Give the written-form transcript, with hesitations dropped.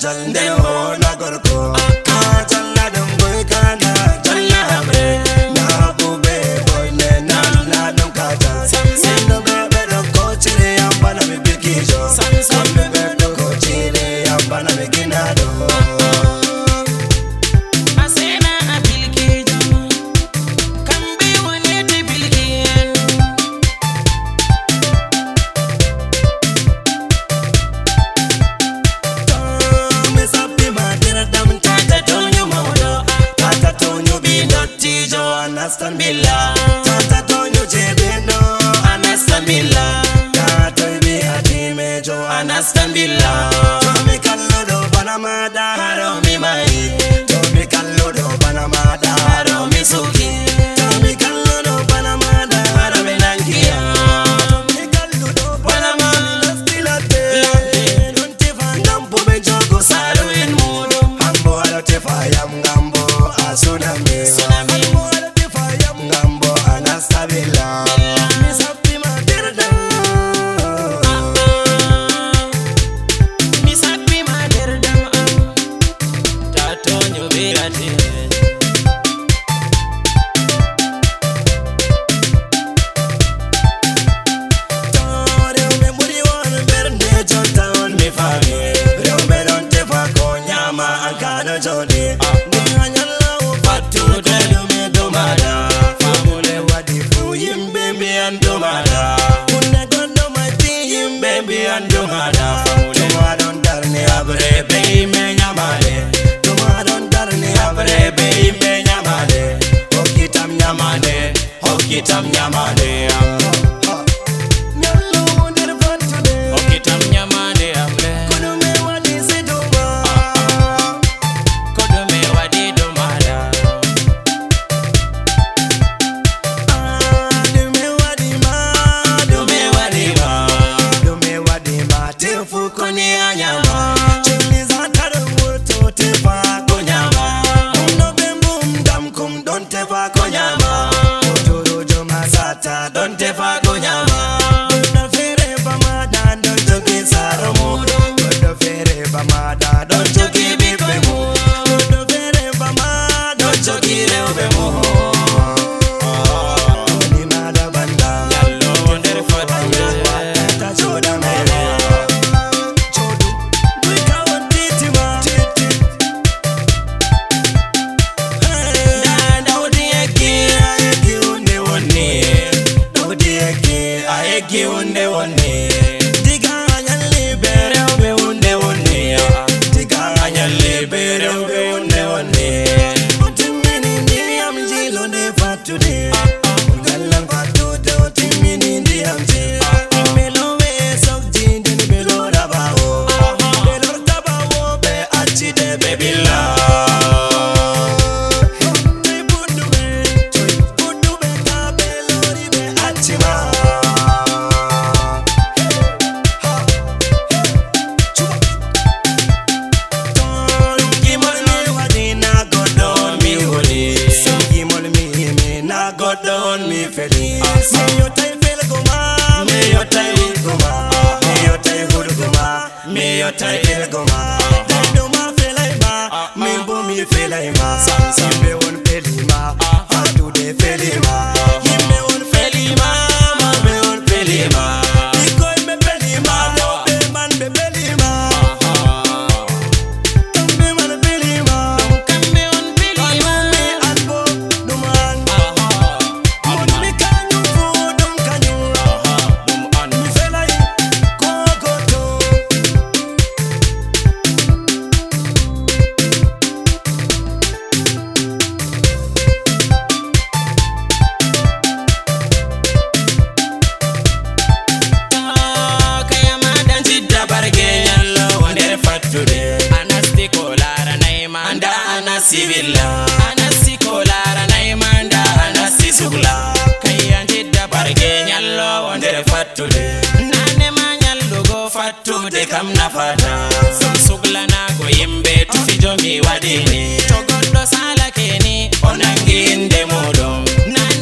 jalde ho na gorko jalla dum boy kana jalla hamre na bube boy ne na dum kaja sendo bebe do kochire yamba na mi bikijo sambe bebe do kochire yamba na mi ginado Anastan Billa, Tata Tonyo Jebeno, Anastan Billa, Tata Ibi Adime Jo, Anastan Billa, Tomi Kallodo Banamada, Haromi Mai, Tomi Kallodo Banamada, Haromi Suki, Tomi Kallodo Banamada, Haromi Nangia, Tomi Kallodo Banamada, Stilate, Nuntifa Gambo Bejogo Saru in Mudo, Hambo Alotefa Yam Gambo, Asunami, Anastabila, Misapi Maderda, Misapi Maderda, Tatonyo Birati. Tore me muri wan berde jota on mi fami, rome don te fa konyama ankano jodi, ni anyala o patu de me domada. Domada, Una gondo my team, baby and domada. Tomadon darne abre, baby me nyamale. Tomadon darne abre, baby me nyamale. Hokitam nyamale, hokitam nyamale. Nyalo wonder what today. Hokitam nyamale amle. Kono me wadi se doma. Kono me wadi domada. Fukoni anyama chiliza taru to te fa konyama no bembum dam kum don te fa konyama ojoro jo masata don te fa konyama na fere bamada don jogi saromo don fere bamada don jogi bibemu don fere bamada don jogi reobemu ni nada banda yallo der fatire ta joda mere Unde one, diga anyale bere obe unde one, diga anyale bere obe unde one. Otimini ndi amjilo ne fatu de, galang fatu de otimini ndi amji. Melo we sokji ndi melo rabao, melo rabao be achi de baby la. Budu be ka belori be achi ma. Don me feliz. Me yo tai fel goma, me yo tai goma, me yo tai hur goma, me yo tai fel goma. Dai do ma felai ma, me bo mi felai ma. Simbe on felima, fatu de felima. Himbe on felima, ma be on felima. Ikoi me felima, no be man be felima. Kambe man felima, kambe on felima. Me albo do man. Sivilla, anasi kolara na imanda, anasi sugla. Kayanji da barge nyallo wandere fatude. Nane manyallo go fatude kam na fata. Sugla na go yimbe tufijo mi wadini. Togondo sala keni onangi inde modom.